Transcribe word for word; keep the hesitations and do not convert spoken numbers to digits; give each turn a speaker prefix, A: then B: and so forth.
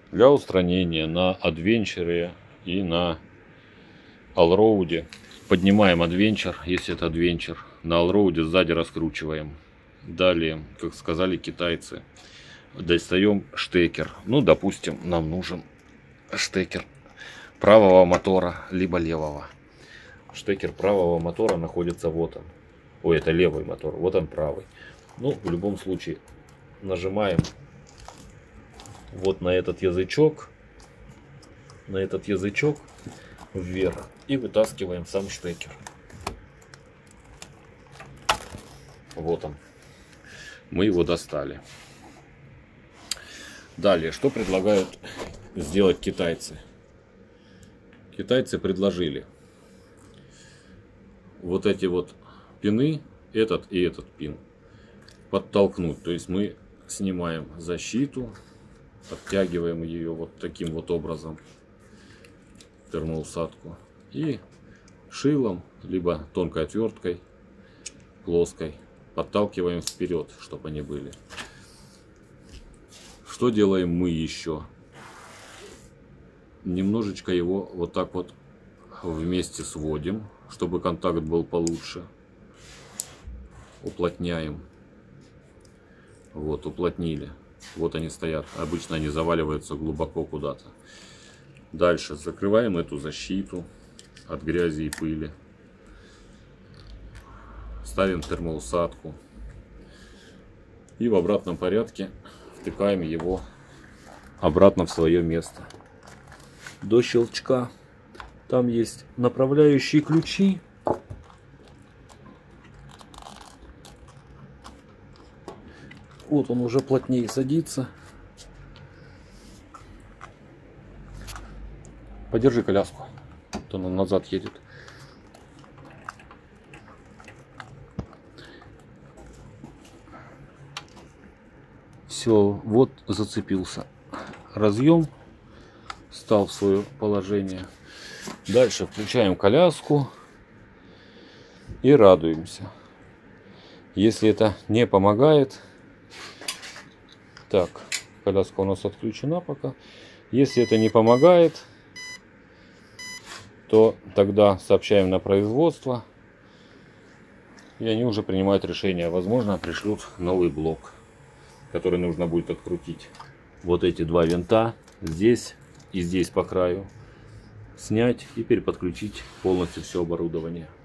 A: Для устранения на адвенчере и на allroad поднимаем адвенчер, если это адвенчер, на allroad сзади раскручиваем. Далее, как сказали китайцы, достаем штекер. Ну, допустим, нам нужен штекер правого мотора либо левого. Штекер правого мотора находится вот он. Ой, это левый мотор, вот он правый. Ну, в любом случае, нажимаем вот на этот язычок, на этот язычок вверх и вытаскиваем сам штекер. Вот он. Мы его достали. Далее, что предлагают сделать китайцы? Китайцы предложили вот эти вот пины, этот и этот пин, подтолкнуть. То есть мы снимаем защиту, подтягиваем ее вот таким вот образом, термоусадку, и шилом, либо тонкой отверткой, плоской, подталкиваем вперед, чтобы они были. Что делаем мы еще? Немножечко его вот так вот вместе сводим, чтобы контакт был получше. Уплотняем. Вот, уплотнили. Вот они стоят. Обычно они заваливаются глубоко куда-то. Дальше закрываем эту защиту от грязи и пыли. Ставим термоусадку. И в обратном порядке втыкаем его обратно в свое место. До щелчка. Там есть направляющие ключи. Вот он уже плотнее садится. Подержи коляску, то он назад едет. Все, вот зацепился. Разъем стал в свое положение. Дальше включаем коляску и радуемся. Если это не помогает, так, коляска у нас отключена пока. Если это не помогает, то тогда сообщаем на производство, и они уже принимают решение. Возможно, пришлют новый блок, который нужно будет открутить. Вот эти два винта здесь и здесь по краю снять и переподключить полностью все оборудование.